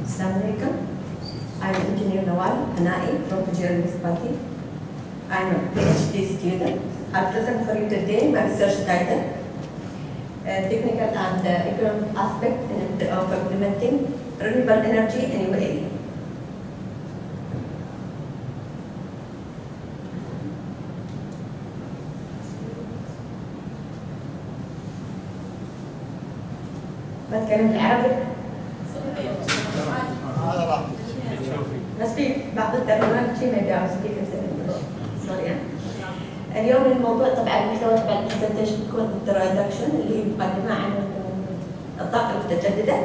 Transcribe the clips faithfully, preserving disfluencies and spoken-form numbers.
Assalamu alaikum. I'm Engineer Nawal Al Hanaei from Fujairah Municipality. I'm a PhD student. I present for you today my research title, uh, Technical and uh, Economic Aspect in, of Implementing Renewable Energy in U A E. بتكلم بالعربي بس في بعض الترجمات شيء ما يدعوا سبيك سوري. اليوم الموضوع طبعا المحتوى تبع البرزنتيشن بيكون introduction اللي هي مقدمه عن الطاقه المتجدده.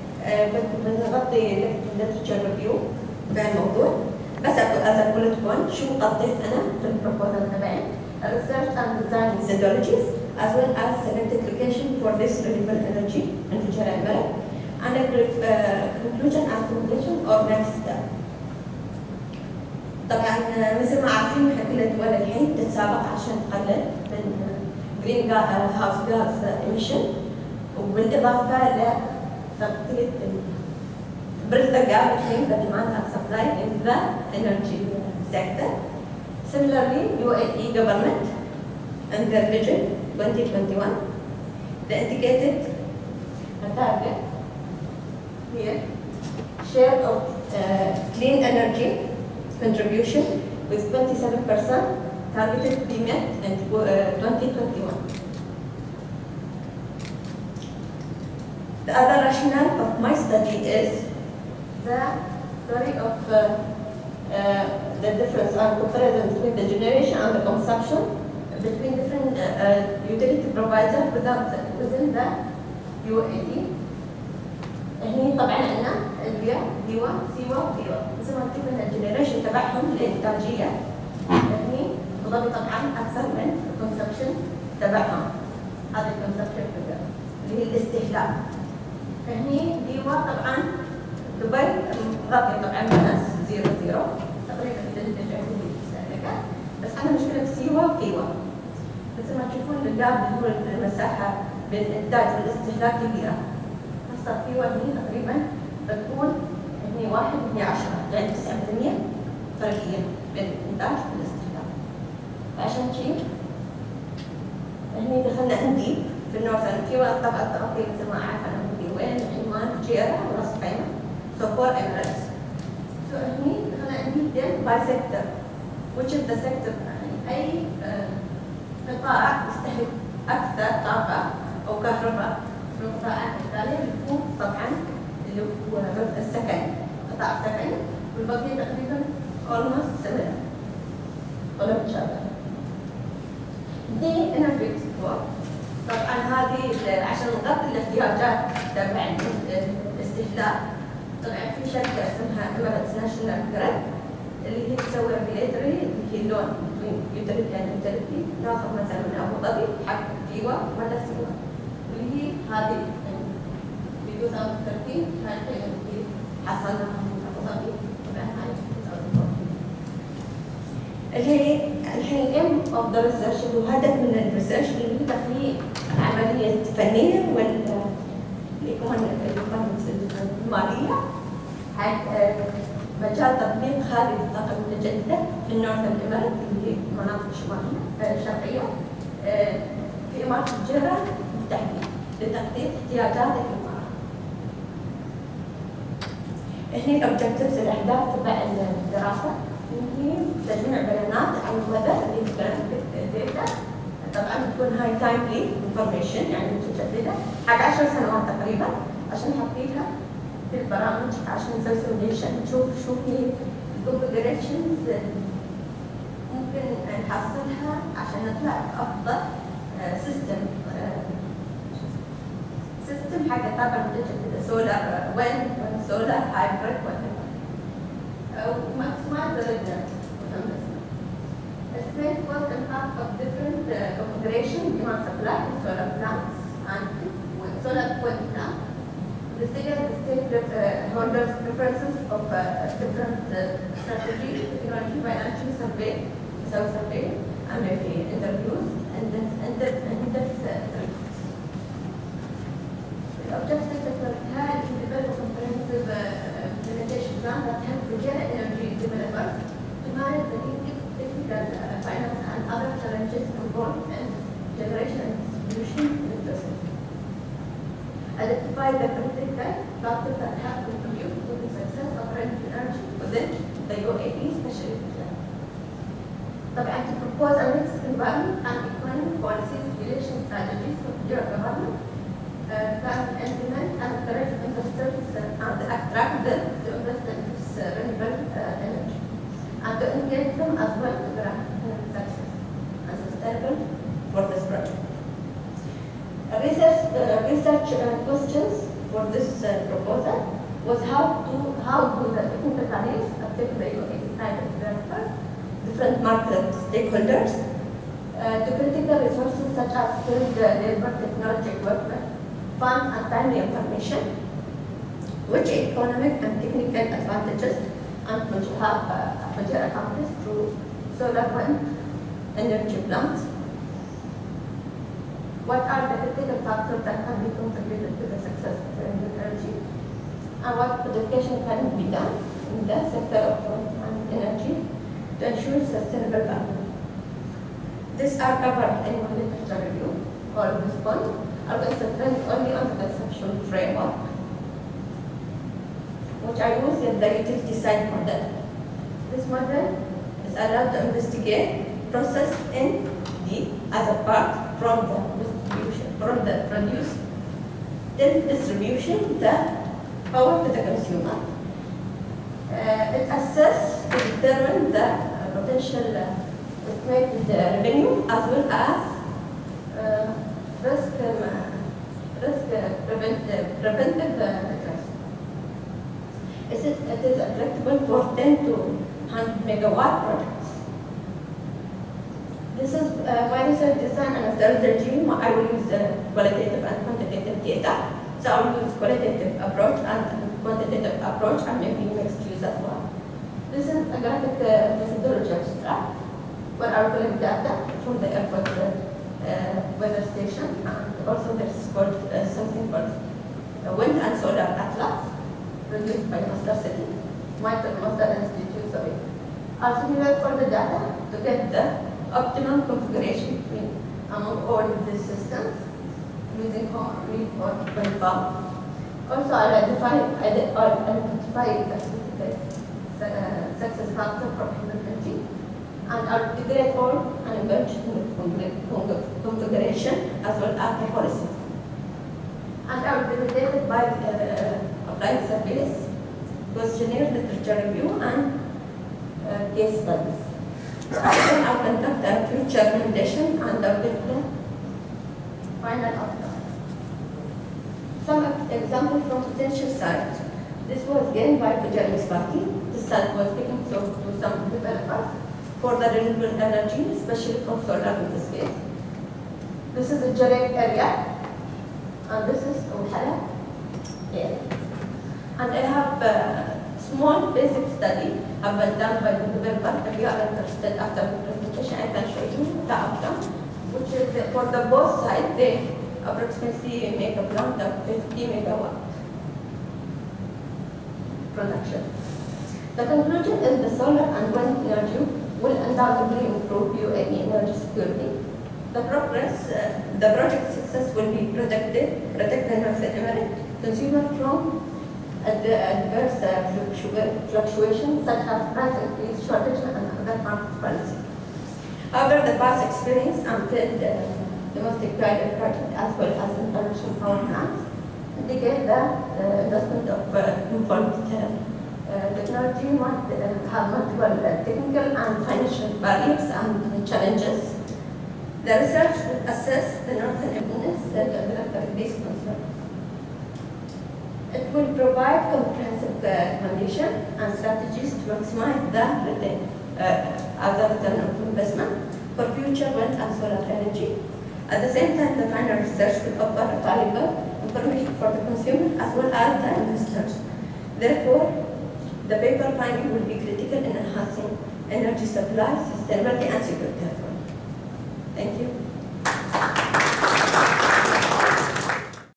بنغطي literature review في الموضوع بس از bullet point شو قضيت انا في البروبوزل تبعي research and design methodologies as well as selected location for this renewable energy in Fujairah البلد and a uh, conclusion and conclusion or next step. طبعا مثل ما عارفين احنا كل الدول الحين تتسابق عشان تقلل من green house gas emission وبالاضافه لتغطيه bridge the gap between the demand and supply in the energy sector. Similarly, U A E government and their vision twenty twenty-one, they indicated a target here, share of uh, clean energy contribution with twenty-seven percent targeted to be met in uh, twenty twenty-one. The other rationale of my study is the story of uh, uh, the difference and comparison between the generation and the consumption between different uh, uh, utility providers without within the U A E. هني طبعا عندنا البيع ديوا سيوا وديوا مثل ما تشوف ان الجنريشن تبعهم الانتاجيه هني ابو ظبي طبعا اكثر من الكونسبشن تبعهم. هذا الكونسبشن اللي هي الاستهلاك. هني ديوا طبعا دبي غطي طبعا الناس زيرو زيرو تقريبا تنتج عندهم المستهلكات بس عندنا مشكله في سيوا وفيوا. مثل ما تشوفون الجاب اللي هو المساحه بين الانتاج والاستهلاك كبيره. صار في وهني تقريبا بتكون هني واحد وهني عشرة يعني تسعة بالمية فرقية بين الإنتاج والاستهلاك. فعشان شيء هني دخلنا عندي في النورثرن في طبعا التغطية مثل ما أعرف أنا في وين عمان فجيرة وراس خيمة so four emirates. so هني دخلنا عندي then by sector which is the sector يعني أي قطاع يستهلك أكثر طاقة أو كهرباء. القطاعات الثانية بتكون طبعا اللي هو السكن قطاع السكن والبقية تقريبا almost similar ولا متشابه. دي energy export طبعا هذه عشان نغطي الاحتياجات تبع الاستهلاك. طبعا في شركة اسمها Emirates National Grid اللي هي تسوي regulatory اللي هي لون between utility and utility. ناخذ مثلا من أبو ظبي حق ديوا ولا سيوا اللي هي هذه في ألفين وثلاثة عشر كانت اللي حصلنا من أبو ظبي طبعا هاي ألفين وأربعة عشر اللي هي الحين الام اوف ذا ريسيرش اللي هو هدف من الريسيرش اللي هي تحقيق عمليه فنيه وال اللي يكون الماليه حق مجال تطبيق هذه الطاقه المتجدده في النورثرن امارات اللي هي المناطق الشماليه الشرقيه في امارات فجيرة بالتحديد لتغطية احتياجات الإمارات. هني الأوبجكتيفز الأهداف تبع الدراسة هي تجميع بيانات عن الوضع اللي الداتا طبعا بتكون هاي تايملي انفورميشن يعني متجددة حق عشر سنوات تقريبا عشان نحطيها في البرامج عشان نسوي سيميوليشن نشوف شو هي الكونفجريشنز ممكن نحصلها عشان نطلع أفضل سيستم سيستم حق الطاقة المتجددة سولار ويند سولار هايبريد وهكذا أو ماكسمايز ذا estimate cost impact of different uh, configuration demand supply in solar plants and solar wind plants. The figure the stakeholders preferences of uh, different uh, strategy technology financial survey so survey and maybe interviews and then and then and then the objective of the develop a comprehensive uh, plan that help Fujairah energy developers to manage the technical uh, finance and other challenges involved in generation and distribution electricity. Identify the critical factors that have contributed to the success of renewable energy within the U A E, especially Fujairah. طبعا to propose a mixed environment and economic policies, relation strategies for Fujairah government uh, can implement and encourage investors uh, and attract them to invest in this uh, renewable uh, energy, and to engage them as well to grant success and sustainable for this project. Uh, research uh, research uh, questions for this uh, proposal was how to how do the technical barriers affect the U A E private developers, different market stakeholders, uh, to critical resources such as skilled uh, labor, technology equipment, fund and timely information, which economic and technical advantages and which have uh, which are accomplished through solar wind energy plants. What are the critical factors that can be contributed to the success of renewable energy, and what modification can be done in the sector of wind energy to ensure sustainable value. These are covered in my literature review. All of this point are concentrated only on the conceptual framework, which I use in the utility side model. This model is allowed to investigate process in D as a part from the distribution, from the produce, then distribution, the power to the consumer. Uh, it assesses to determine the uh, potential uh, estimated uh, revenue as well as uh, risk, um, uh, risk uh, prevent, uh, preventive uh, measures. Is it, it is applicable for ten to one hundred megawatt projects. This is uh, my research design and strategy. I will use uh, qualitative and quantitative data. So I will use qualitative approach and quantitative approach and maybe mixed use as well. This is a graphic uh, methodology abstract where I will collect data from the airport uh, uh, weather station, and also there is called uh, something called uh, Wind and Solar Atlas, produced by Master City, Michael Master Institute. Sorry. I'll simulate all the data to get the optimum configuration between among all of these systems using home read or confirm. Also, I'll identify, identify the uh, success factor for implementing, and I'll integrate all and emerge configuration as well as the policies. And I will be validated by uh, applied surveys, questionnaire, literature review, and uh, case studies. Then I'll conduct a future recommendation and I'll get the final outcome. Some examples from potential sites. This was gained by Fujairah Party. This site was taken so to some developers for the renewable energy, especially from solar in this case. This is the Jarek area, and this is Uhala area. And I have a small basic study have been done by the developer. If you are interested after the presentation, I can show you the outcome, which is the, for the both sides, they approximately make a plant of fifty megawatt production. The conclusion is the solar and wind energy will undoubtedly improve U A E energy security. The progress, uh, the project success will be protected, protect the Northern Emirates consumer from adverse uh, fluctuations such as price increase, shortage, and other market policy. However, the past experience until the domestic private project as well as international power plants indicate that uh, investment of uh, involved uh, uh, technology might uh, have multiple uh, technical and financial barriers and challenges. The research will assess the Northern Emirates uh, these concerns. It will provide comprehensive uh, condition and strategies to maximize the return, uh, as a return of investment for future wind and solar energy. At the same time, the final research will offer valuable information for the consumer as well as the investors. Therefore, the paper finding will be critical in enhancing energy supply, sustainability, and security. Thank you.